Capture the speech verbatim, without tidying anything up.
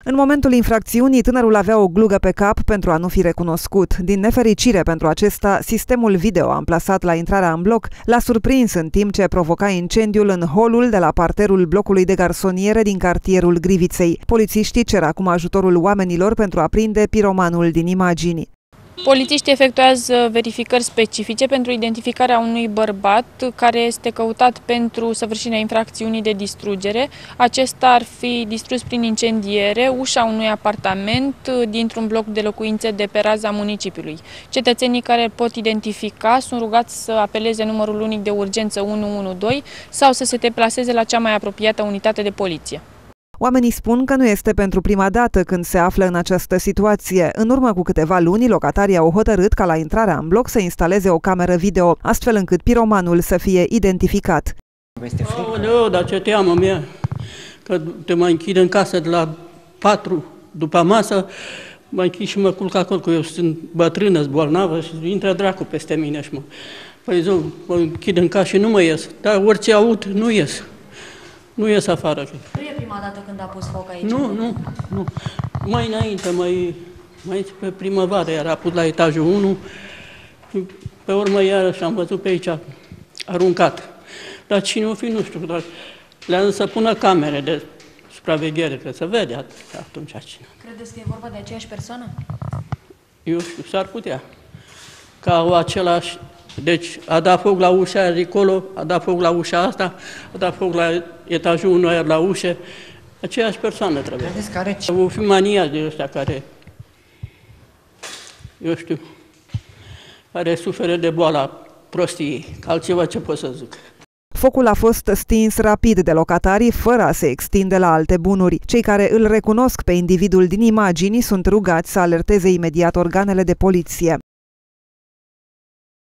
În momentul infracțiunii, tânărul avea o glugă pe cap pentru a nu fi recunoscut. Din nefericire pentru acesta, sistemul video amplasat la intrarea în bloc l-a surprins în timp ce provoca incendiul în holul de la parterul blocului de garsoniere din cartierul Griviței. Polițiștii cer acum ajutorul oamenilor pentru a prinde piromanul din imagini. Polițiștii efectuează verificări specifice pentru identificarea unui bărbat care este căutat pentru săvârșirea infracțiunii de distrugere. Acesta ar fi distrus prin incendiere ușa unui apartament dintr-un bloc de locuințe de pe raza municipiului. Cetățenii care îl pot identifica sunt rugați să apeleze numărul unic de urgență unu unu doi sau să se deplaseze la cea mai apropiată unitate de poliție. Oamenii spun că nu este pentru prima dată când se află în această situație. În urmă cu câteva luni, locatarii au hotărât ca la intrarea în bloc să instaleze o cameră video, astfel încât piromanul să fie identificat. Aoleu, dar ce teamă mea, că te mai închid în casă de la patru după masă, mă închid și mă culc acolo, că eu sunt bătrână, bolnavă și intră dracu peste mine și mă... Păi zic, mă închid în casă și nu mă ies, dar orice aud, nu ies. Nu ies afară. Nu e prima dată când a pus foc aici? Nu, nu, nu. Mai înainte, mai, mai pe primăvară, era pus la etajul unu, pe urmă iarăși am văzut pe aici aruncat. Dar cine o fi, nu știu, dar le-am zis să pună camere de supraveghere, că se vede atunci cine. Credeți că e vorba de aceeași persoană? Eu știu, s-ar putea. Ca au același... Deci a dat foc la ușa aia de acolo, a dat foc la ușa asta, a dat foc la etajul unu aia la ușă. Aceeași persoană trebuie. Credeți că are... Au fi maniaci de ăștia care, eu știu, care suferă de boala prostiei, altceva ce pot să zic. Focul a fost stins rapid de locatarii, fără a se extinde la alte bunuri. Cei care îl recunosc pe individul din imagini sunt rugați să alerteze imediat organele de poliție.